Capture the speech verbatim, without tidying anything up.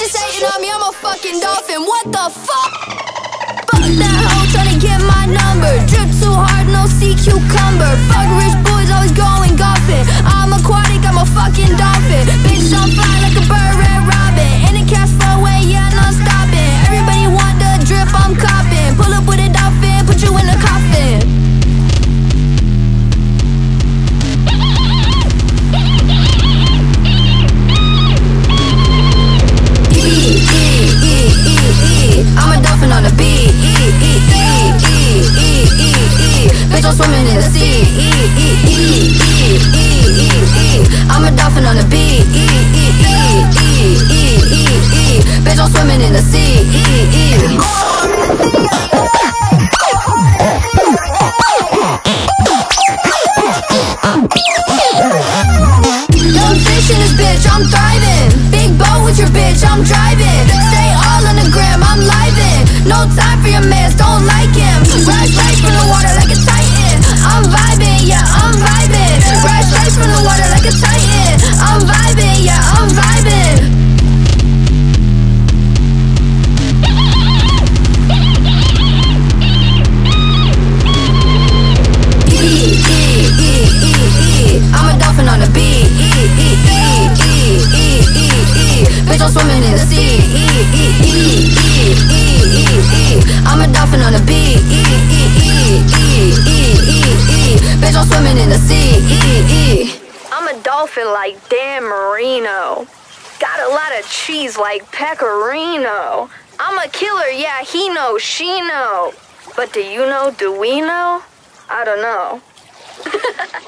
Bitches hating on me, I'm a fucking dolphin. What the fuck? Fuck that hoe tryna get my number. Drip too hard, no sea cucumber. Fuck rich boys, always going golfing. I'm aquatic, I'm a fucking dolphin. Bitch, I'm fly like a bird, red robin. In the cash flow way, yeah, non stopping. Everybody want the drip, I'm copping. Pull up with a dolphin, put you in a coffin. I'm a dolphin on the beat. Bitch, I'm swimming in the sea. I'm a dolphin on the beat. Bitch, I'm swimming in the sea. Young fish in this bitch, I'm thriving. Big boat with your bitch, I'm driving. Stay all on the gram, I'm livin'. No time for your mans, don't like him. Rise straight from the water like a titan. I'm vibing, yeah, I'm vibing. Rise straight from the water like a titan. I'm vibing, yeah, I'm vibing. I'm a dolphin on the beat. Bitch, I'm swimming in the sea. I'm a dolphin on the beat. Bitch, I'm swimming in the sea. I'm a dolphin like Dan Marino. Got a lot of cheese like Pecorino. I'm a killer, yeah, he knows, she know. But do you know, do we know? I don't know.